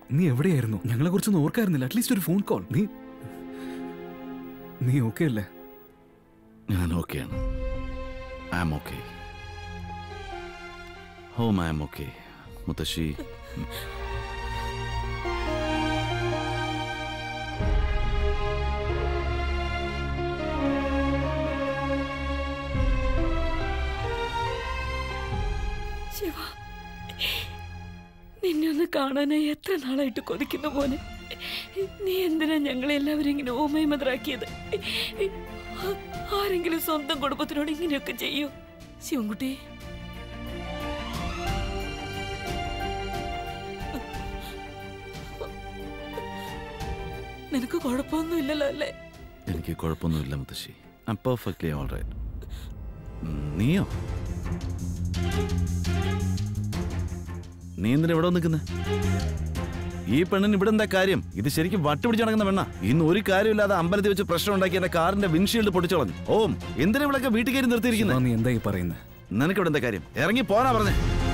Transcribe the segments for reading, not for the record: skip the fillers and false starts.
നീ എവിടെയായിരുന്നു? ഞങ്ങളെ കുറിച്ചൊന്നും ഓർക്കായിരുന്നില്ല. അറ്റ്ലീസ്റ്റ് ഒരു ഫോൺ കോൾ. നീ ഓക്കെ അല്ലേ? ഞാൻ ഓക്കെയാണ്. I am okay. Home I am okay. മുത്തശ്ശി, ശിവ, നിന്നെ ഒന്ന് കാണാനായി എത്ര നാളായിട്ട് കൊതിക്കുന്ന പോലെ നീ എന്തിനാ ഞങ്ങളെല്ലാവരും ഇങ്ങനെ ഓമയമതറാക്കിയത്? ആരെങ്കിലും സ്വന്തം കുടുംബത്തിനോട് ഇങ്ങനെയൊക്കെ ചെയ്യൂ? ശിവൻകുട്ടി, നിനക്ക് കുഴപ്പമൊന്നുമില്ലല്ലോ അല്ലേ? എനിക്ക് കുഴപ്പമൊന്നുമില്ല മുത്തശ്ശി. I am perfectly alright. നീയോ? നീ എന്തിനാ ഇവിടെ നിൽക്കുന്നത്? ഈ പെണ്ണിന് ഇവിടെ എന്താ കാര്യം? ഇത് ശരിക്കും വട്ടുപിടിച്ച് നടക്കുന്ന പെണ്ണ. ഇന്ന് ഒരു കാര്യമില്ലാതെ അമ്പലത്തിൽ വെച്ച് പ്രശ്നം ഉണ്ടാക്കി എന്റെ കാറിന്റെ വിൻഷീൽഡ് പൊട്ടിച്ചോളഞ്ഞു. ഓം, എന്തിനാ ഇവിടെയൊക്കെ വീട്ടിൽ കയറി നിർത്തിയിരിക്കുന്നത്? നീ എന്താ ഈ പറയുന്നത്? നിനക്ക് ഇവിടെ എന്താ കാര്യം? ഇറങ്ങി പോനാ പറഞ്ഞേ.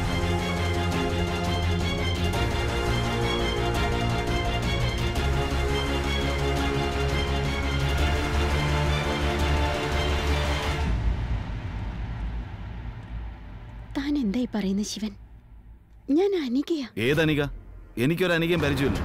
താൻ എന്തായി പറയുന്നത് ശിവൻ? ഞാൻ അനികയാ. ഏതനിക? എനിക്കൊരു അനികയും പരിചയമില്ല.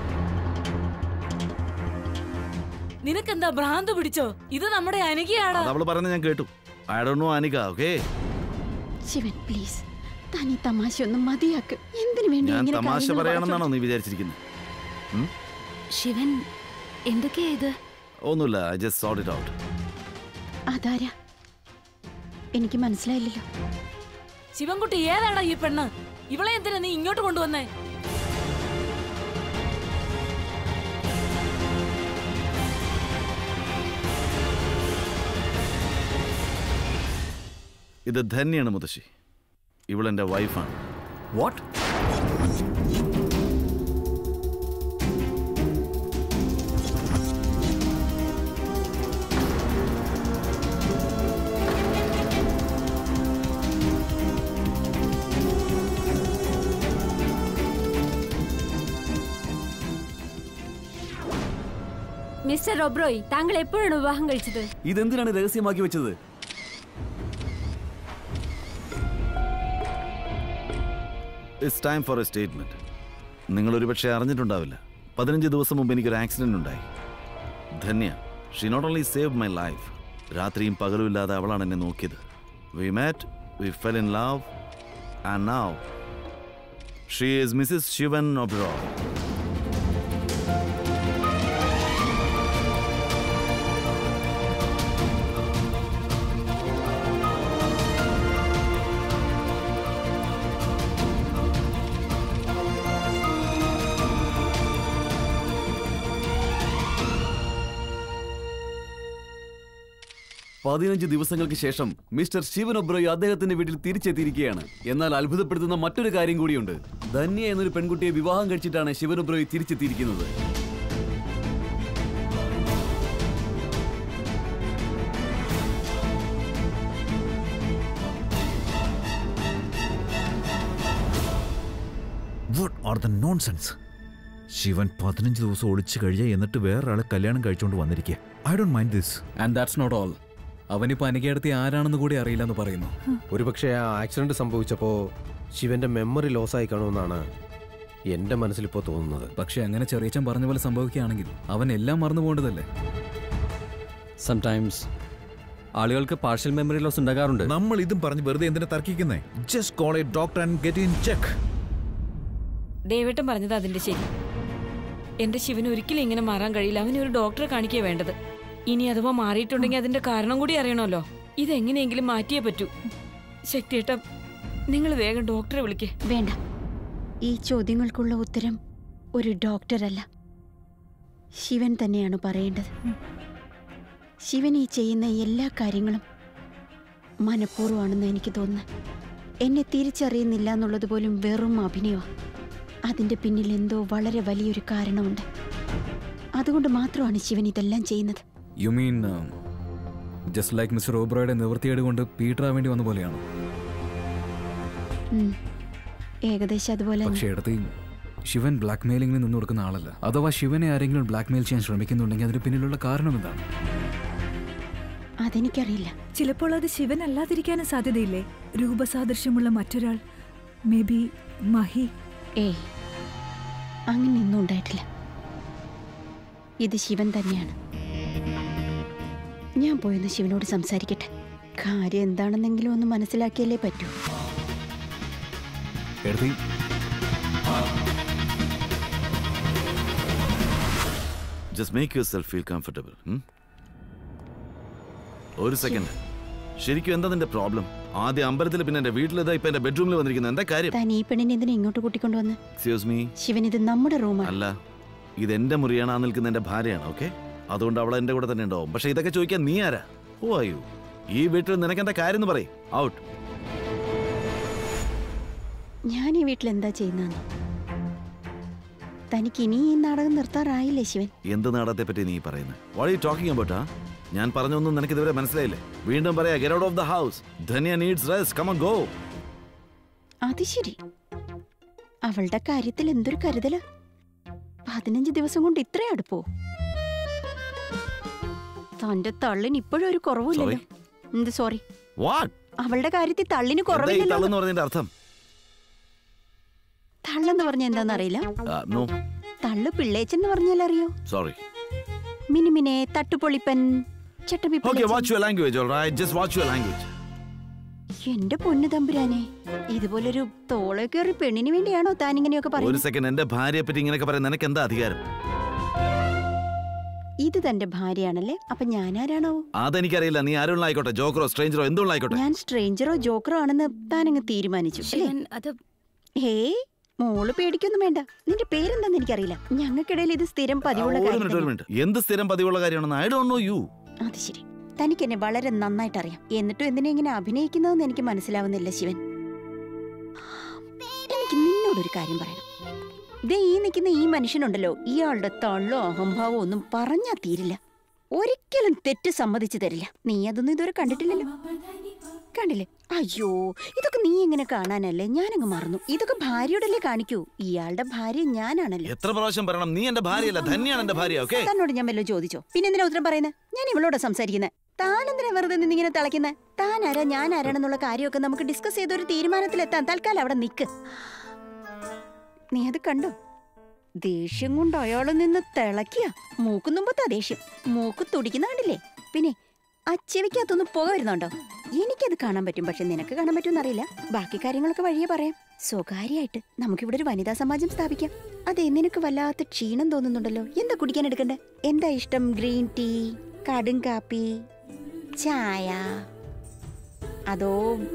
നിനക്കെന്താ ഭ്രാന്ത് പിടിച്ചോ? ഇത് നമ്മുടെ അനികയാണ്. അവള് പറയുന്നത് ഞാൻ കേട്ടു. I don't know Anika. Okay Shivan, please താൻ ഈ തമാശ ഒന്നും മതിയാക്ക്. എന്തിനു വേണ്ടി ഞാൻ തമാശ പറയാണെന്നാണോ നീ വിചാരിച്ചിരിക്കുന്നത്? ശിവൻ, എന്തൊക്കെയാ ഇത്? ഒന്നുമില്ല. I just sort it out. അതാരാ? എനിക്ക് മനസ്സിലായില്ലല്ലോ. ശിവൻകുട്ടി, ഏതാടാ ഈ പെണ്ണ്? ഇവളെ എന്തിനാ നീ ഇങ്ങോട്ട് കൊണ്ടുവന്നേ? ഇത് ധന്യാണ് മുത്തശ്ശി. ഇവളെന്റെ വൈഫാണ്. വാട്ട്? മിസ്റ്റർ ഒബ്രോയ്, താങ്കൾ എപ്പോഴാണ് വിവാഹം കഴിച്ചത്? ഇതെന്തിനാണ് രഹസ്യമാക്കി വെച്ചത്? It's time for a statement. നിങ്ങൾ ഒരുപക്ഷെ അറിഞ്ഞിട്ടുണ്ടാവില്ല, 15 ദിവസം മുമ്പ് എനിക്കൊരു ആക്സിഡന്റ് ഉണ്ടായി. Dhanya, she not only save my life, രാത്രിയും പകലും ഇല്ലാതെ അവളാണ് എന്നെ നോക്കിയത്. We met, we fell in love, and now she is Mrs Shivan Oberoi. ദിവസങ്ങൾക്ക് ശേഷം മിസ്റ്റർ ശിവൻ ഒബ്രോയ് അദ്ദേഹത്തിന്റെ വീട്ടിൽ തിരിച്ചെത്തിയിരിക്കുകയാണ്. എന്നാൽ അത്ഭുതപ്പെടുത്തുന്ന മറ്റൊരു കാര്യം കൂടിയുണ്ട്. ധന്യ എന്നൊരു പെൺകുട്ടിയെ വിവാഹം കഴിച്ചിട്ടാണ് Shivan Oberoi തിരിച്ചെത്തിയിരിക്കുന്നത്. What are the nonsense? Shivan 15 ദിവസം ഒളിച്ചു കഴിയ എന്നിട്ട് വേറൊരാളെ കല്യാണം കഴിച്ചുകൊണ്ട് വന്നിരിക്കുക. I don't mind this. And that's not all. അവനിപ്പോ അനികയടുത്ത് ആരാണെന്ന് കൂടി അറിയില്ലെന്ന് പറയുന്നു. ഒരുപക്ഷെ ആ ആക്സിഡന്റ് സംഭവിച്ചപ്പോൾ ശിവന്റെ മെമ്മറി ലോസ് ആയി കാണുമെന്നാണ് എന്റെ മനസ്സിലിപ്പോ തോന്നുന്നത്. പക്ഷെ അങ്ങനെ ചെറിയച്ചൻ പറഞ്ഞ പോലെ സംഭവിക്കുകയാണെങ്കിൽ അവൻ എല്ലാം മറന്നു പോകേണ്ടതല്ലേ? സംടൈംസ് ആളുകൾക്ക് പാർഷ്യൽ മെമ്മറി ലോസ് ഉണ്ടാകാറുണ്ട്. നമ്മൾ ഇതും പറഞ്ഞ് വെറുതെ എന്തിനാ തർക്കിക്കുന്നേ? Just call a doctor and get in check. ദേവേട്ടൻ പറഞ്ഞത് അതിന്റെ ശരി. എന്റെ ശിവന് ഒരിക്കലും ഇങ്ങനെ മാറാൻ കഴിയില്ല. അവന് ഒരു ഡോക്ടറെ കാണിക്കേ വേണ്ടത്. ഇനി അഥവാ മാറിയിട്ടുണ്ടെങ്കിൽ അതിന്റെ കാരണം കൂടി അറിയണമല്ലോ. ഇതെങ്ങനെയെങ്കിലും മാറ്റിയേ പറ്റൂ. ശക്തിയേട്ട, നിങ്ങൾ വേഗം ഡോക്ടറെ വിളിക്കേ. വേണ്ട, ഈ ചോദ്യങ്ങൾക്കുള്ള ഉത്തരം ഒരു ഡോക്ടറല്ല, ശിവൻ തന്നെയാണ് പറയേണ്ടത്. ശിവൻ ഈ ചെയ്യുന്ന എല്ലാ കാര്യങ്ങളും മനഃപൂർവ്വമാണെന്ന് എനിക്ക് തോന്നുന്നു. എന്നെ തിരിച്ചറിയുന്നില്ല എന്നുള്ളത് പോലും വെറും അഭിനയമാണ്. അതിൻ്റെ പിന്നിൽ എന്തോ വളരെ വലിയൊരു കാരണമുണ്ട്. അതുകൊണ്ട് മാത്രമാണ് ശിവൻ ഇതെല്ലാം ചെയ്യുന്നത്. You mean just like Mr ഓബ്രോയുടെ നിവൃത്തിയേട് കൊണ്ട് പീറ്റർ ആവേണ്ടി വന്ന പോലെയാണ്? ഏകദേശം അതുപോലെ. പക്ഷേ എടുത്ത് ശിവൻ ബ്ലാക്ക് മെയിലിംഗിന് നിന്ന് കൊടുക്കുന്ന ആളല്ല. അഥവാ ശിവനെ ആരെങ്കിലും ബ്ലാക്ക് മെയിൽ ചെയ്യാൻ ശ്രമിക്കുന്നുണ്ടെങ്കിൽ അതിന് പിന്നിലുള്ള കാരണം എന്താണ്? അതെനിക്കറിയില്ല. ചിലപ്പോൾ അത് ശിവൻ അല്ലാതിരിക്കാനും സാധ്യതയില്ലേ? രൂപസാദൃശ്യമുള്ള മറ്റൊരാൾ, മേ ബി മഹി. അങ്ങനെയൊന്നും ഉണ്ടായിട്ടില്ല. ഇത് ശിവൻ തന്നെയാണ്. ഞാൻ പോയൊന്ന് ശിവനോട് സംസാരിക്കട്ടെ. കാര്യം എന്താണെന്നെങ്കിലും ഒന്ന് മനസ്സിലാക്കിയല്ലേ പറ്റൂ. Just make yourself feel comfortable. ഒരു സെക്കൻഡ്. ശരിക്കും എന്താ നിന്റെ പ്രോബ്ലം? ആദ്യം അമ്പലത്തിൽ, പിന്നെ എന്റെ വീട്ടിലിതാ, ഇപ്പൊ എന്റെ ബെഡ്റൂമിൽ വന്നിരിക്കുന്നത്. എന്താ കാര്യം? താൻ ഈ പെണ്ണിനെ എന്തിനാ ഇങ്ങോട്ട് കൂട്ടിക്കൊണ്ടുവന്ന്? Excuse me. ശിവൻ, ഇത് നമ്മുടെ റൂമാണ്. അല്ല, ഇത് എന്റെ മുറിയാണ്. ആ നിൽക്കുന്ന എന്റെ ഭാര്യയാണ്. ഓക്കെ, അതുകൊണ്ട് അവൾ എന്റെ കൂടെ തന്നെ ഉണ്ടാവും. പക്ഷെ ഇതൊക്കെ ചോദിക്കാൻ നീ ആരാ? Who are you? ഈ വീട്ടിൽ നിനക്ക് എന്താ കാര്യം എന്ന് പറയും. ഔട്ട്. ഞാൻ ഈ വീട്ടിൽ എന്താ ചെയ്യുന്നതെന്ന് തനിക്ക് ഇനി ഈ നാടകം നിർത്താറായില്ലേ ശിവൻ? എന്ത് നാടകത്തെ പറ്റി നീ പറയുന്നത്? What are you talking about? ഞാൻ പറഞ്ഞൊന്നും നിനക്ക് ഇതുവരെ മനസ്സിലായില്ലേ? വീണ്ടും പറയാ, get out of the house. Dhanya needs rest. Come on, go. അത് ശരി, അവളുടെ കാര്യത്തിൽ എന്തൊരു കരുതല. 15 ദിവസം കൊണ്ട് ഇത്ര അടുപ്പോ? തന്റെ തള്ളിന് ഇപ്പോഴും ഒരു കുറവില്ലല്ലോ. എന്ത് സോറി? അവളുടെ കാര്യത്തിൽ തള്ളിന് കുറവില്ലല്ലോ. അർത്ഥം തള്ളെന്ന് പറഞ്ഞ എന്താന്നറിയില്ല. തള്ളു പിള്ളേച്ചെന്ന് പറഞ്ഞാലറിയോ? സോറി. മിനിമിനെ, തട്ടുപൊളിപ്പൻ, എന്റെ പൊന്നു തമ്പുരാനെ, ഇതുപോലൊരു തോളെ കയറി പെണ്ണിന് വേണ്ടിയാണോ താൻ ഇങ്ങനെയൊക്കെ പറയുന്നത്? ഒരു സെക്കൻഡ്. എന്റെ ഭാര്യയെ പറ്റി ഇങ്ങനെയൊക്കെ പറയാൻ നിനക്ക് എന്താ അധികാരം? ഇത് തന്റെ ഭാര്യയാണല്ലേ? അപ്പൊ ഞാനാരാണോ? അതെനിക്കറിയില്ല. നീ ആരുള്ള ആയിക്കോട്ടെ, ജോക്കറോ സ്ട്രേഞ്ചറോ എന്തുള്ള ആയിക്കോട്ടെ. ഞാൻ സ്ട്രേഞ്ചറോ ജോക്കറോ ആണെന്ന് താനങ്ങ് തീരുമാനിച്ചു. ഹേയ്, മോള് പേടിക്കൊന്നും വേണ്ട. നിന്റെ പേരെന്താന്ന് എനിക്കറിയില്ല. ഞങ്ങൾക്കിടയിൽ ഇത് സ്ഥിരം പതിവുള്ള കാര്യം. എന്ത് സ്ഥിരം പതിവുള്ള കാര്യമാണെന്ന്? I don't know you. അത് ശരി, തനിക്ക് എന്നെ വളരെ നന്നായിട്ട് അറിയാം. എന്നിട്ടും എന്തിനാ ഇങ്ങനെ അഭിനയിക്കുന്നതെന്ന് എനിക്ക് മനസ്സിലാവുന്നില്ല ശിവൻ. എനിക്ക് നിന്നോടൊരു കാര്യം പറയണം. ദേ ഈ നിൽക്കുന്ന ഈ മനുഷ്യനുണ്ടല്ലോ, ഇയാളുടെ തള്ളോ അഹംഭാവോ ഒന്നും പറഞ്ഞാ തീരില്ല. ഒരിക്കലും തെറ്റ് സമ്മതിച്ചു തരില്ല. നീ അതൊന്നും ഇതുവരെ കണ്ടിട്ടില്ലല്ലോ. കണ്ടില്ലേ? അയ്യോ, ഇതൊക്കെ നീ എങ്ങനെ കാണാനല്ലേ? ഞാനങ്ങ് മറന്നു. ഇതൊക്കെ ഭാര്യയോടല്ലേ കാണിക്കൂ. ഇയാളുടെ ഭാര്യ ഞാനാണല്ലോ. എത്ര പ്രാവശ്യം പറയണം? നീ എന്റെ ഭാര്യയല്ല, ധന്യാണ് എന്റെ ഭാര്യ. ഓക്കേ, തന്നോട് ഞാൻ വല്ലതും ചോദിച്ചോ? പിന്നെ എന്തിനാ ഉത്തരം പറയുന്നത്? ഞാൻ ഇവളോട് സംസാരിക്കുന്നത്. താൻ എന്തിനാ വെറുതെ നിന്നിങ്ങനെ തിളയ്ക്കുന്നത്? താൻ ആരാ ഞാൻ ആരാണെന്നുള്ള കാര്യമൊക്കെ നമുക്ക് ഡിസ്കസ് ചെയ്തൊരു തീരുമാനത്തിലെത്താൻ. തൽക്കാലം അവിടെ നിൽക്ക്. നീ അത് കണ്ടോ? ദേഷ്യം കൊണ്ട് അയാള് നിന്ന് തിളക്കിയ. മൂക്കുന്നുമ്പത്താ ദേഷ്യം. മൂക്ക് തുടിക്കുന്ന കണ്ടില്ലേ? പിന്നെ ആ ചെവിക്കകത്തൊന്ന് പുക വരുന്നുണ്ടോ? എനിക്കത് കാണാൻ പറ്റും, പക്ഷെ നിനക്ക് കാണാൻ പറ്റുമെന്നറിയില്ല. ബാക്കി കാര്യങ്ങളൊക്കെ വഴിയെ പറയാം. സ്വകാര്യമായിട്ട് നമുക്കിവിടെ ഒരു വനിതാ സമാജം സ്ഥാപിക്കാം. അതെ, നിനക്ക് വല്ലാത്ത ക്ഷീണം തോന്നുന്നുണ്ടല്ലോ. എന്താ കുടിക്കാൻ എടുക്കണ്ടേ? എന്താ ഇഷ്ടം? ഗ്രീൻ ടീ, കടും കാപ്പി, ചായ, അതോ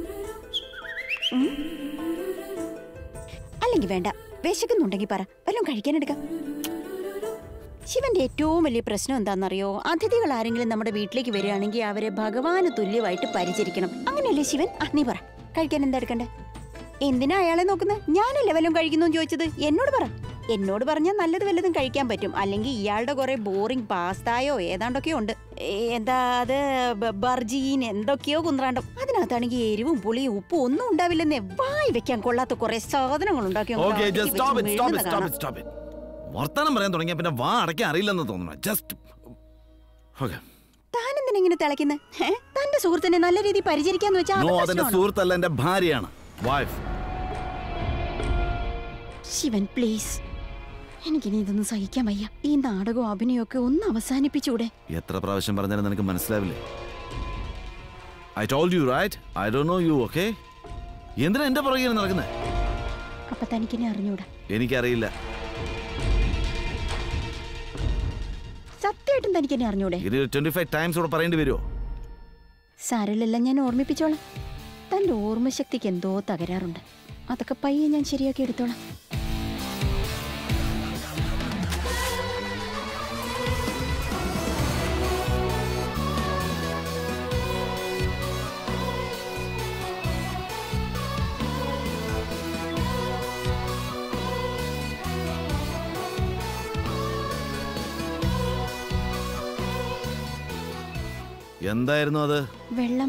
അല്ലെങ്കിൽ വേണ്ട, വിശക്കുന്നുണ്ടെങ്കിൽ പറ, വല്ലതും കഴിക്കാനെടുക്കാം. ശിവന്റെ ഏറ്റവും വലിയ പ്രശ്നം എന്താണെന്നറിയോ? അതിഥികൾ ആരെങ്കിലും നമ്മുടെ വീട്ടിലേക്ക് വരികയാണെങ്കിൽ അവരെ ഭഗവാന് തുല്യമായിട്ട് പരിചരിക്കണം. അങ്ങനെയല്ലേ ശിവൻ? നീ പറ, കഴിക്കാൻ എന്താ എടുക്കണ്ടേ? എന്തിനാ അയാളെ നോക്കുന്നത്? ഞാനല്ലേ വല്ലതും കഴിക്കുന്നു ചോദിച്ചത്? എന്നോട് പറ. എന്നോട് പറഞ്ഞാൽ നല്ലത് വല്ലതും കഴിക്കാൻ പറ്റും. അല്ലെങ്കിൽ ഇയാളുടെ കുറെ ബോറിംഗ് പാസ്തായോ ഏതാണ്ടൊക്കെയോ ഉണ്ട്. എന്താ അത്, ബർജീൻ എന്തൊക്കെയോ കുന്ത്രാണ്ടം. അതിനകത്താണെങ്കിൽ എരിവും പുളിയും ഉപ്പും ഒന്നും ഉണ്ടാവില്ലെന്നേ. വായി വെക്കാൻ കൊള്ളാത്ത കുറെ സാധനങ്ങൾ ഉണ്ടാക്കിയോ. വർത്തമാനം പറയാൻ തുടങ്ങിയ പിന്നെ വാ അടയ്ക്കാൻ അറിയില്ലെന്ന് തോന്നുന്നു. ജസ്റ്റ് താനെന്തിനാ ഇങ്ങനെ തിളയ്ക്കുന്നത്? തന്റെ സുഹൃത്തിനെ നല്ല രീതിയിൽ പരിചരിക്കാന്ന് വെച്ചാൽ സുഹൃത്തല്ല, എന്റെ ഭാര്യയാണ്. ശിവൻ പ്ലീസ്, എനിക്കിനി ഇതൊന്നും സഹിക്കാൻ വയ്യ. ഈ നാടകവും അഭിനയൊക്കെ ഒന്ന് അവസാനിപ്പിച്ചൂടെ? എത്ര പ്രാവശ്യം പറഞ്ഞാലും നിനക്ക് മനസ്സിലാവില്ലേ? I told you, right? I don't know you, okay? എന്തിനാ എന്റെ പുറകെ നടക്കുന്നത്? അപ്പൊ തനിക്കെന്നെ അറിഞ്ഞൂടാ? എനിക്കറിയില്ല. സത്യമായിട്ടും തനിക്കെന്നെ അറിഞ്ഞൂടെ? 25 ടൈംസ് കൂടെ പറയേണ്ടി വരുമോ? സാരമില്ല, ഞാൻ ഓർമ്മിപ്പിച്ചോളാം. തന്റെ ഓർമ്മശക്തിക്ക് എന്തോ തകരാറുണ്ട്. അതൊക്കെ പയ്യെ ഞാൻ ശരിയാക്കി എടുത്തോളാം. എന്തായിരുന്നു അത്? വെള്ളം.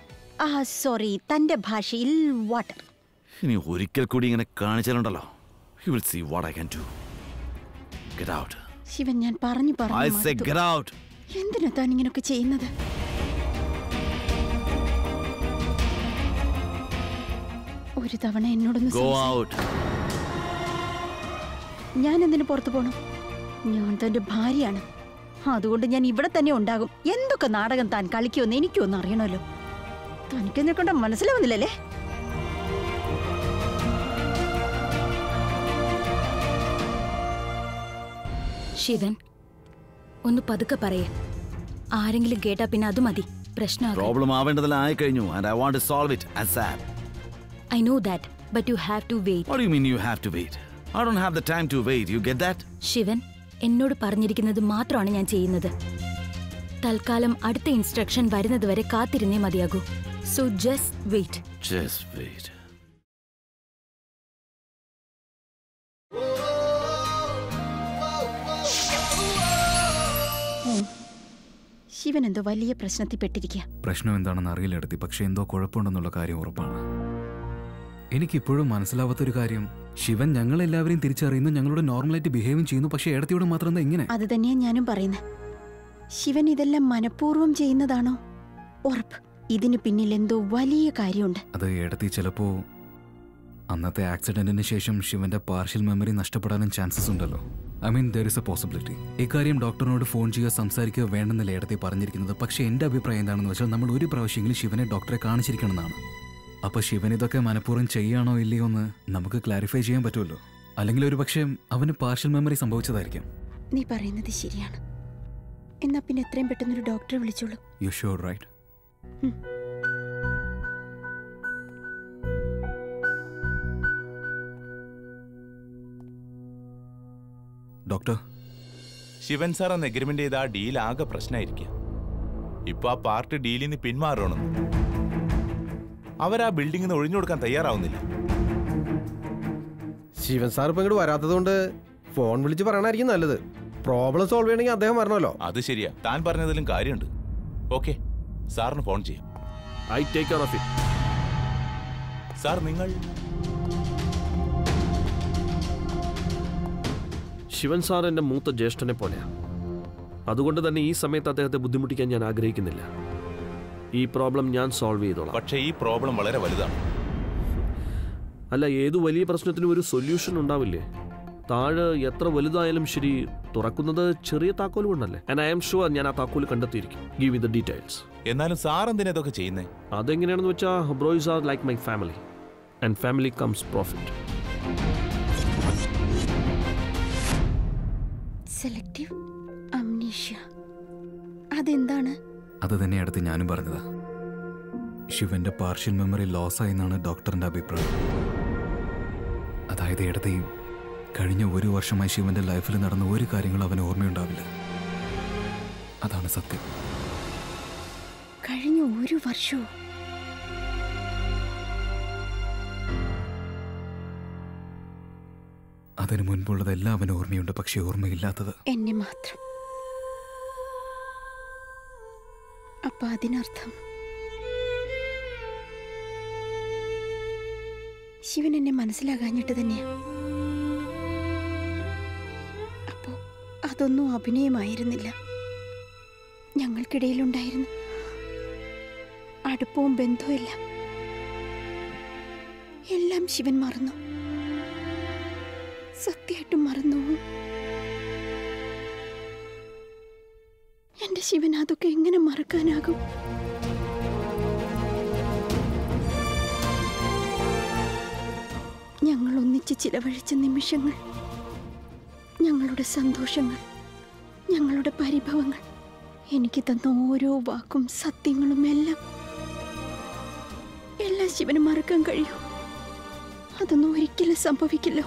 സോറി, തന്റെ ഭാഷയിൽ വാട്ടർ. ഇനി ഒരിക്കൽ കൂടി ഇങ്ങനെ കാണിച്ചാലുണ്ടല്ലോ, You will see what I can do. Get out. Shivan, ഞാൻ പറഞ്ഞു I say get out. എന്തിനാ താൻ ഇങ്ങനെയൊക്കെ ചെയ്യുന്നത്? ഒരു തവണ എന്നോടൊന്ന് Go out. ഞാൻ എന്തിനു പുറത്തു പോകണം? ഞാൻ തന്റെ ഭാര്യയാണ്. അതുകൊണ്ട് ഞാൻ ഇവിടെ തന്നെ ഉണ്ടാകും. എന്തൊക്കെ നാടകം താൻ കളിക്കുമെന്ന് എനിക്കൊന്നും അറിയണമല്ലോ. തനിക്കെന്നെ കൊണ്ട് മനസ്സിലാവുന്നില്ലല്ലേ? ശിവൻ, ഒന്ന് പതുക്കെ പറയേ. ആരെങ്കിലും കേട്ടാ പിന്നെ അത് മതി, പ്രശ്നമാകും. Problem ആവേണ്ടതെല്ലാം ആയി കഴിഞ്ഞു and I want to solve it ASAP. I know that, but you have to wait. What do you mean you have to wait? I don't have the time to wait. You get that? Shivan, എന്നോട് പറഞ്ഞിരിക്കുന്നത് മാത്രമാണ് ഞാൻ ചെയ്യുന്നത്. തൽക്കാലം അടുത്ത instruction വരുന്നത് വരെ കാത്തിരുന്നേ മതിയാകൂ. So just wait. Just wait. Shivan എന്തോ വലിയ പ്രശ്നത്തിൽ പെട്ടിരിക്കുക. പ്രശ്നം എന്താണെന്ന് അറിയില്ല എടുത്തി, പക്ഷെ എന്തോ കുഴപ്പമുണ്ടെന്നുള്ള കാര്യം ഉറപ്പാണ്. എനിക്കിപ്പോഴും മനസ്സിലാവാത്തൊരു കാര്യം, ശിവൻ ഞങ്ങളെല്ലാവരെയും തിരിച്ചറിയുന്നു, ഞങ്ങളോട് നോർമലായിട്ട് ബിഹേവും ചെയ്യുന്നു, പക്ഷെ ഏടത്തിയോട് മാത്രം എന്താ ഇങ്ങനെ? അത് തന്നെയാണ് ഞാനും പറയുന്നത്. ശിവൻ ഇതെല്ലാം മനഃപൂർവ്വം ചെയ്യുന്നതാണോ? ഉറപ്പ് ഇതിന് പിന്നിൽ എന്തോ വലിയ കാര്യമുണ്ട്. അത് ഏടത്തി ചിലപ്പോ അന്നത്തെ ആക്സിഡന്റിന് ശേഷം ശിവന്റെ പാർഷ്യൽ മെമ്മറി നഷ്ടപ്പെടാനും ചാൻസസ് ഉണ്ടല്ലോ. I mean there is a possibility. ഇക്കാര്യം ഡോക്ടറിനോട് ഫോൺ ചെയ്യുക, സംസാരിക്കുക വേണ്ടെന്നല്ല ഏടത്തി പറഞ്ഞിരിക്കുന്നത്. പക്ഷെ എന്റെ അഭിപ്രായം എന്താണെന്ന് വെച്ചാൽ നമ്മൾ ഒരു പ്രാവശ്യമെങ്കിലും ശിവനെ ഡോക്ടറെ കാണിച്ചിരിക്കണമെന്നാണ്. അപ്പൊ ശിവൻ ഇതൊക്കെ മനഃപൂർവ്വം ചെയ്യാണോ ഇല്ലയോ എന്ന് നമുക്ക് ക്ലാരിഫൈ ചെയ്യാൻ പറ്റുമല്ലോ. അല്ലെങ്കിൽ ഒരു പക്ഷേ അവന് പാർഷ്യൽ മെമ്മറി സംഭവിച്ചതായിരിക്കും. നീ പറയുന്നത് ശരിയാണ്. എന്നാ പിന്നെ എത്രയും പെട്ടെന്നൊരു ഡോക്ടറെ വിളിച്ചോളൂ. You sure right? Doctor, Shivan sir അന്ന് എഗ്രിമെന്റ് ചെയ്ത ആ ഡീൽ ആകെ പ്രശ്നമായിരിക്കുക. ഇപ്പൊ ആ പാർട്ടി ഡീലിൽ നിന്ന് പിന്മാറണം. അവരാ ബിൽഡിംഗിൽ നിന്ന് ഒഴിഞ്ഞു കൊടുക്കാൻ തയ്യാറാവുന്നില്ല. ശിവൻ സാർ ഇപ്പൊ ഇങ്ങോട്ട് വരാത്തതുകൊണ്ട് ഫോൺ വിളിച്ച് പറയണായിരിക്കും നല്ലത്. പ്രോബ്ലം സോൾവ് ചെയ്യണമെങ്കിൽ അദ്ദേഹം വരണമല്ലോ. അത് ശരിയാ, താൻ പറഞ്ഞതിലും കാര്യമുണ്ട്. ഓക്കെ, സാറിന് ഫോൺ ചെയ്യാം. I take care of it. Sir, നിങ്ങൾ ശിവൻ സാർ എൻ്റെ മൂത്ത ജ്യേഷ്ഠനെ പോലെയാണ്. അതുകൊണ്ട് തന്നെ ഈ സമയത്ത് അദ്ദേഹത്തെ ബുദ്ധിമുട്ടിക്കാൻ ഞാൻ ആഗ്രഹിക്കുന്നില്ല. ഈ പ്രോബ്ലം ഞാൻ സോൾവ് ചെയ്തോളാം. പക്ഷേ ഈ പ്രോബ്ലം വളരെ വലുതാണ്. അല്ല, ഏതു വലിയ പ്രശ്നത്തിനും ഒരു സൊല്യൂഷൻ ഉണ്ടാവില്ലേ? താഴെ എത്ര വലുതായാലും ശരി, തുറക്കുന്നത് ചെറിയ താക്കോൽ കൊണ്ടല്ലേ? ആൻഡ് ഐ ആം ഷുവർ ഞാൻ ആ താക്കോൽ കണ്ടെത്തിയിരിക്കും. Give me the details. എന്നാലും സാർ എന്തിനാ ഇതൊക്കെ ചെയ്യുന്നേ? അതെങ്ങനെയാണെന്ന് വെച്ചാൽ boys are like my family and family comes profit. Selective amnesia അതെന്താണ്? അത് തന്നെ അടുത്ത് ഞാനും പറഞ്ഞതാ. ശിവന്റെ പാർഷ്യൽ മെമ്മറി ലോസ് ആയി എന്നാണ് ഡോക്ടറിന്റെ അഭിപ്രായം. അതായത് ഇടത്തെ കഴിഞ്ഞ ഒരു വർഷമായി ശിവന്റെ ലൈഫിൽ നടന്ന ഒരു കാര്യങ്ങളും അവന് ഓർമ്മയുണ്ടാവില്ല. അതാണ് സത്യം. കഴിഞ്ഞ ഒരു വർഷവും? അതിനു മുൻപുള്ളതെല്ലാം അവന് ഓർമ്മയുണ്ട്, പക്ഷെ ഓർമ്മയില്ലാത്തത് എന്നെ മാത്രം. അപ്പൊ അതിനർത്ഥം ശിവൻ എന്നെ മനസ്സിലാകാഞ്ഞിട്ട് തന്നെയാ. അപ്പോ അതൊന്നും അഭിനയമായിരുന്നില്ല. ഞങ്ങൾക്കിടയിലുണ്ടായിരുന്ന അടുപ്പവും ബന്ധവും എല്ലാം ശിവൻ മറന്നു. സത്യമായിട്ടും മറന്നു. എന്റെ ശിവൻ അതൊക്കെ എങ്ങനെ മറക്കാനാകും? ഞങ്ങൾ ഒന്നിച്ച് ചിലവഴിച്ച നിമിഷങ്ങൾ, ഞങ്ങളുടെ സന്തോഷങ്ങൾ, ഞങ്ങളുടെ പരിഭവങ്ങൾ, എനിക്ക് തന്ന ഓരോ വാക്കും സത്യങ്ങളും എല്ലാം ശിവന് മറക്കാൻ കഴിയൂ? അതൊന്നും ഒരിക്കലും സംഭവിക്കില്ല.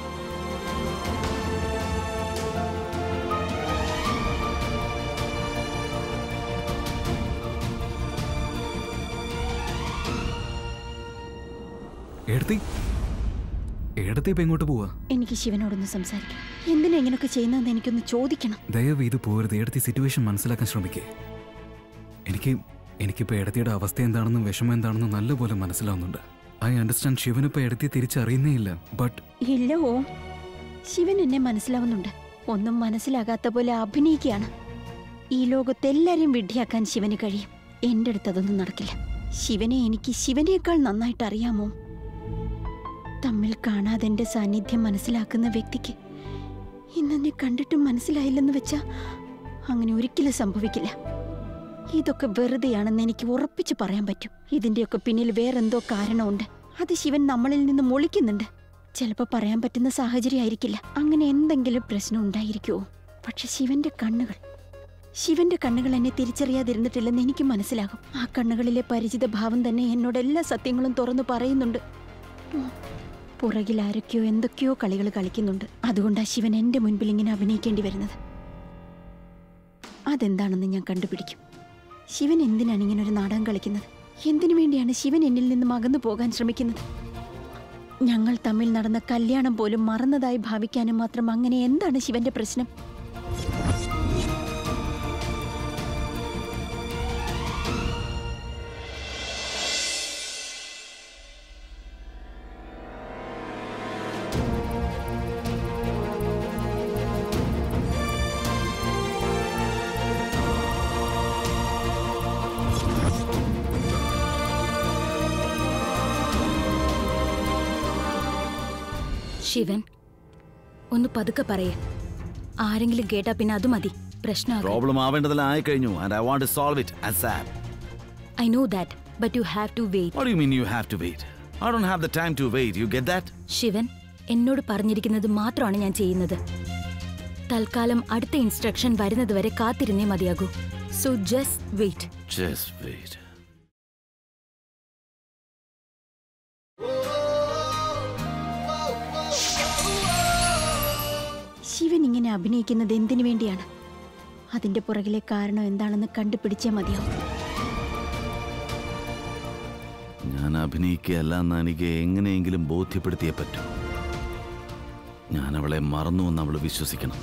എങ്ങോട്ട് പോവാ? എനിക്ക് ശിവനോടൊന്ന് സംസാരിക്കാം. എന്തിനാ ഇങ്ങനൊക്കെ ചെയ്യുന്നതെന്ന് എനിക്കൊന്ന് ചോദിക്കണം. ദയവ് ഇത് പോരുത്. ഏടത്തി സിറ്റുവേഷൻ മനസ്സിലാക്കാൻ ശ്രമിക്കേ. എനിക്കിപ്പോ ഏടത്തിയുടെ അവസ്ഥ എന്താണെന്നും വിഷമം എന്താണെന്നും നല്ലപോലെ മനസ്സിലാവുന്നുണ്ട്. ഐ അണ്ടർസ്റ്റാൻഡ് ശിവൻ ഇപ്പൊ ഇടത്തി തിരിച്ചറിയുന്നേ ഇല്ല. ബട്ട് ഇല്ല ഓം, ശിവൻ എന്നെ മനസ്സിലാവുന്നുണ്ട്. ഒന്നും മനസ്സിലാകാത്ത പോലെ അഭിനയിക്കുകയാണ്. ഈ ലോകത്തെല്ലാരെയും വിഡ്ഢിയാക്കാൻ ശിവന് കഴിയും. എന്റെ അടുത്ത് അതൊന്നും നടക്കില്ല. ശിവനെ എനിക്ക് ശിവനേക്കാൾ നന്നായിട്ട് അറിയാമോ? തമ്മിൽ കാണാതെ എന്റെ സാന്നിധ്യം മനസ്സിലാക്കുന്ന വ്യക്തിക്ക് ഇന്നെന്നെ കണ്ടിട്ടും മനസ്സിലായില്ലെന്ന് വെച്ചാ അങ്ങനെ ഒരിക്കലും സംഭവിക്കില്ല. ഇതൊക്കെ വെറുതെയാണെന്ന് എനിക്ക് ഉറപ്പിച്ച് പറയാൻ പറ്റും. ഇതിന്റെയൊക്കെ പിന്നിൽ വേറെന്തോ കാരണമുണ്ട്. അത് ശിവൻ നമ്മളിൽ നിന്ന് ഒളിക്കുന്നുണ്ട്. ചിലപ്പോൾ പറയാൻ പറ്റുന്ന സാഹചര്യം ആയിരിക്കില്ല. അങ്ങനെ എന്തെങ്കിലും പ്രശ്നം ഉണ്ടായിരിക്കുമോ? പക്ഷെ ശിവന്റെ കണ്ണുകൾ എന്നെ തിരിച്ചറിയാതിരുന്നിട്ടില്ലെന്ന് എനിക്ക് മനസ്സിലാകും. ആ കണ്ണുകളിലെ പരിചിത ഭാവം തന്നെ എന്നോട് എല്ലാ സത്യങ്ങളും തുറന്നു പറയുന്നുണ്ട്. പുറകിൽ ആരൊക്കെയോ എന്തൊക്കെയോ കളികൾ കളിക്കുന്നുണ്ട്. അതുകൊണ്ടാണ് ശിവൻ എന്റെ മുൻപിൽ ഇങ്ങനെ അഭിനയിക്കേണ്ടി വരുന്നത്. അതെന്താണെന്ന് ഞാൻ കണ്ടുപിടിക്കും. ശിവൻ എന്തിനാണ് ഇങ്ങനെ ഒരു നാടകം കളിക്കുന്നത്? എന്തിനു വേണ്ടിയാണ് ശിവൻ എന്നിൽ നിന്നും അകന്നു പോകാൻ ശ്രമിക്കുന്നത്? ഞങ്ങൾ തമ്മിൽ നടന്ന കല്യാണം പോലും മറന്നതായി ഭാവിക്കാനും മാത്രം അങ്ങനെ എന്താണ് ശിവന്റെ പ്രശ്നം? ശിവൻ, ഒന്ന് പതുക്കെ പറയേ. ആരെങ്കിലും കേട്ടാ പിന്നെ അത് മതി, പ്രശ്നമാകും. പ്രോബ്ലം ആവേണ്ടതെല്ലാം ആയി കഴിഞ്ഞു. And I want to solve it ASAP. I know that, but you have to wait. What do you mean you have to wait? I don't have the time to wait. You get that? Shivan, എന്നോട് പറഞ്ഞിരിക്കുന്നത് മാത്രമാണ് ഞാൻ ചെയ്യുന്നത്. തൽക്കാലം അടുത്ത instruction വരുന്നത് വരെ കാത്തിരുന്നേ മതിയാകൂ. So just wait. Just wait. Shivan ഇങ്ങനെ അഭിനയിക്കുന്നത് എന്തിനു വേണ്ടിയാണ്? അതിന്റെ പുറകിലെ കാരണം എന്താണെന്ന് കണ്ടുപിടിച്ചേ മതിയാവും. ഞാൻ അഭിനയിക്കുകയല്ല എന്ന് എനിക്ക് എങ്ങനെയെങ്കിലും ബോധ്യപ്പെടുത്തിയേ പറ്റൂ. ഞാൻ അവളെ മറന്നു എന്ന് അവൾ വിശ്വസിക്കണം.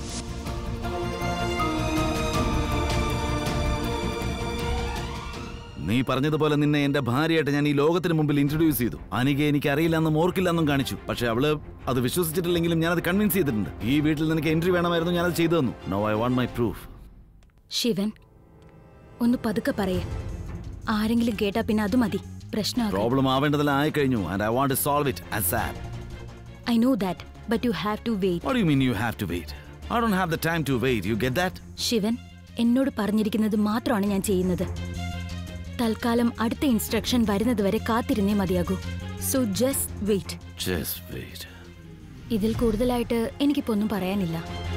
നീ പറഞ്ഞതുപോലെ നിന്നെ എന്റെ ഭാര്യയായിട്ട് ഞാൻ ഈ ലോകത്തിന് മുമ്പിൽ ഇൻട്രൊഡ്യൂസ് ചെയ്തു. അനികെ എനിക്ക് അറിയില്ലെന്നും ഓർക്കില്ലെന്നും കാണിച്ചു. പക്ഷെ അവള് അത് വിശ്വസിച്ചിട്ടില്ലെങ്കിലും ഞാനത് കൺവിൻസ് ചെയ്തിട്ടുണ്ട്. ഈ വീട്ടിൽ നിനക്ക് എൻട്രി വേണമായിരുന്നു, ഞാനത് ചെയ്തു തന്നു. No I want my proof. Shivan, ഒന്ന് പതുക്കെ പറയേ. ആരെങ്കിലും കേട്ടാ പിന്നെ അത് മതി, പ്രശ്നമാകും. പ്രോബ്ലം ആവേണ്ടതെല്ലാം ആയി കഴിഞ്ഞു. And I want to solve it ASAP. I know that, but you have to wait. What do you mean you have to wait? I don't have the time to wait. You get that? Shivan, എന്നോട് പറഞ്ഞിരിക്കുന്നത് മാത്രമാണ് ഞാൻ ചെയ്യുന്നത്. തൽക്കാലം അടുത്ത instruction വരുന്നത് വരെ കാത്തിരുന്നേ മതിയാകൂ. So just wait. Just wait. ഇതിൽ കൂടുതലായിട്ട് എനിക്കിപ്പോ ഒന്നും പറയാനില്ല.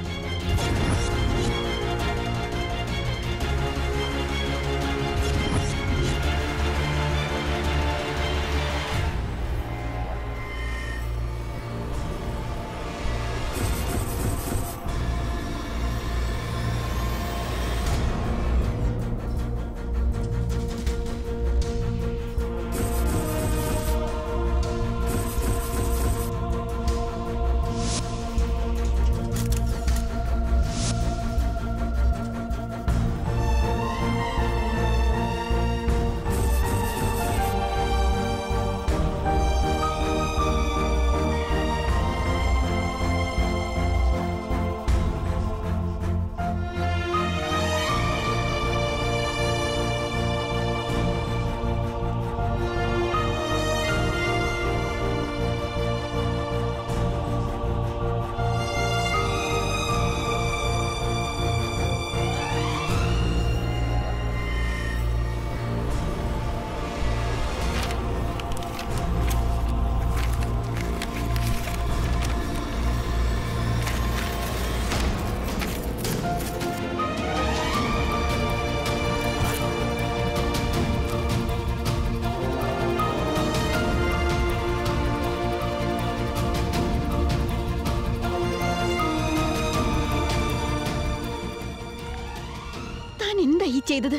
എന്താ ഈ ചെയ്തത്?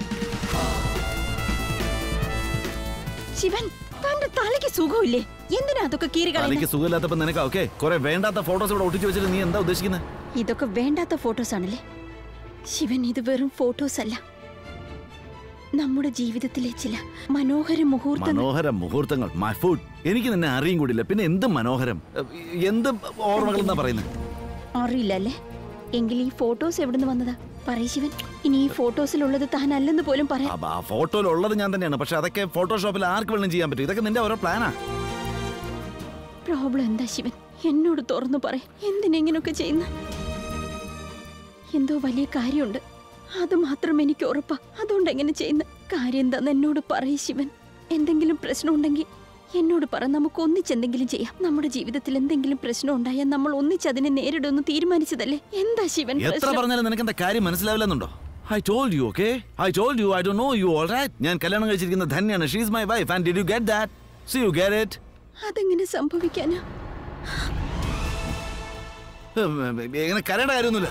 ശിവൻ, തന്റെ തലയ്ക്ക് സുഖമില്ലേ? എന്തിനാ അതൊക്കെ തലയ്ക്ക് സുഖമില്ലാത്തപ്പോ നിനക്ക് ഓക്കെ കുറെ വേണ്ടാത്ത ഫോട്ടോസ് ഇവിടെ ഒട്ടിച്ചു വെച്ചിട്ട് നീ എന്താ ഉദ്ദേശിക്കുന്നത്? ഇതൊക്കെ വേണ്ടാത്ത ഫോട്ടോസ് ആണല്ലേ ശിവൻ? ഇത് വെറും ഫോട്ടോസ് അല്ല, നമ്മുടെ ജീവിതത്തിലെ ചില മനോഹര മുഹൂർത്തങ്ങൾ. മൈ ഫുഡ്, എനിക്ക് നിന്നെ അറിയും കൂടില്ല. പിന്നെ എന്ത് മനോഹരം, എന്ത് ഓർമ്മകൾ എന്നാ പറയുന്നത്? അറിയില്ലല്ലേ? എങ്കിൽ ഈ ഫോട്ടോസ് എവിടുന്ന് വന്നതാ? പറയ് ശിവൻ, ഇനി ഈ ഫോട്ടോസിലുള്ളത് താൻ അല്ലെന്ന് പോലും പറയാം. ആ ഫോട്ടോയിലുള്ളത് ഞാൻ തന്നെയാണ്, പക്ഷെ അതൊക്കെ ഫോട്ടോഷോപ്പിൽ ആർക്ക് വേണം ചെയ്യാൻ പറ്റും. ഇതൊക്കെ നിന്റെ ഓരോ പ്ലാനാ. പ്രോബ്ലം എന്താ ശിവൻ? എന്നോട് തുറന്നു പറയും. എന്തിനെങ്ങനൊക്കെ ചെയ്യുന്ന? എന്തോ വലിയ കാര്യമുണ്ട്, അത് മാത്രം എനിക്ക് ഉറപ്പാ. അതുകൊണ്ട് എങ്ങനെ ചെയ്യുന്ന കാര്യം എന്താന്ന് എന്നോട് പറയ് ശിവൻ. എന്തെങ്കിലും പ്രശ്നം ഉണ്ടെങ്കിൽ എന്നോട് പറ, നമുക്ക് ഒന്നിച്ചെന്തെങ്കിലും ചെയ്യാം. നമ്മുടെ ജീവിതത്തിൽ എന്തെങ്കിലും പ്രശ്നം ഉണ്ടായാൽ നമ്മൾ ഒന്നിച്ചതിനെ നേരിടുമെന്ന് തീരുമാനിച്ചതല്ലേ? എന്താ ശിവൻ എത്ര പറഞ്ഞാലും നിനക്ക് എന്താ കാര്യം മനസ്സിലാവില്ലെന്നുണ്ടോ? I told you, okay? I told you, I don't know you, all right? ഞാൻ കല്യാണം കഴിച്ചിരിക്കുന്ന ധന്യാണ്. She is my wife, and did you get that? So you get it? അതെങ്ങനെ സംഭവിക്കാനാ? എങ്ങനെ കരയേണ്ട കാര്യമൊന്നുമില്ല.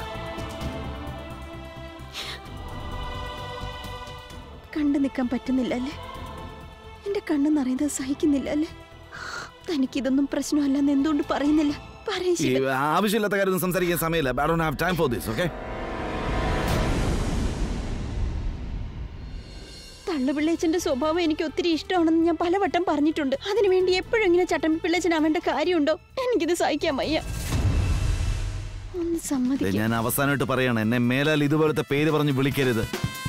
കണ്ടു നിൽക്കാൻ പറ്റുന്നില്ലല്ലേ? എന്റെ കണ്ണ് നിറയുന്നത് സഹിക്കുന്നില്ലല്ലേ? തനിക്കിതൊന്നും പ്രശ്നമല്ലെന്ന് എന്തുകൊണ്ട് പറയുന്നില്ല? ആവശ്യമില്ലാത്ത കാര്യം സംസാരിക്കാൻ സമയമില്ല. I don't have time for this, okay? തള്ളുപിള്ളേച്ചന്റെ സ്വഭാവം എനിക്ക് ഒത്തിരി ഇഷ്ടമാണെന്ന് ഞാൻ പലവട്ടം പറഞ്ഞിട്ടുണ്ട്. അതിനുവേണ്ടി എപ്പോഴും ഇങ്ങനെ ചട്ടമ്പി പിള്ളേച്ചനാവേണ്ട കാര്യമുണ്ടോ? എനിക്കിത് സഹിക്കാൻ വയ്യ. ഒന്ന് സമ്മതിക്കും. ഞാൻ അവസാനമായിട്ട് പറയാണ്, എന്നെ മേലാൽ ഇതുപോലത്തെ പേര് പറഞ്ഞ് വിളിക്കരുത്.